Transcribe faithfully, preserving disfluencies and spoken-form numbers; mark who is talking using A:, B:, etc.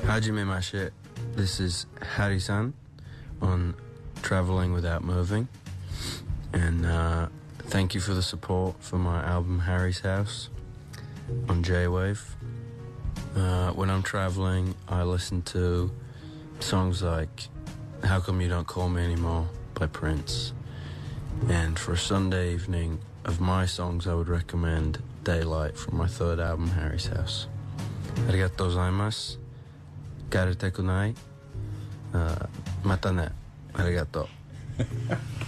A: Hajime Mashe, this is Harry-san on Traveling Without Moving. And uh, thank you for the support for my album Harry's House on J-Wave. Uh, when I'm traveling, I listen to songs like How Come You Don't Call Me Anymore by Prince. And for a Sunday evening, of my songs, I would recommend Daylight from my third album, Harry's House. Arigatou gozaimasu. Karete kunai. Uh, mata ne. Arigatou.